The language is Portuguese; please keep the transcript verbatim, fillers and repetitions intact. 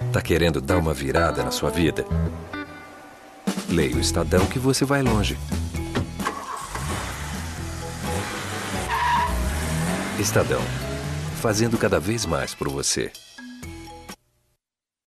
Tá querendo dar uma virada na sua vida? Leia o Estadão que você vai longe. Estadão. Fazendo cada vez mais por você.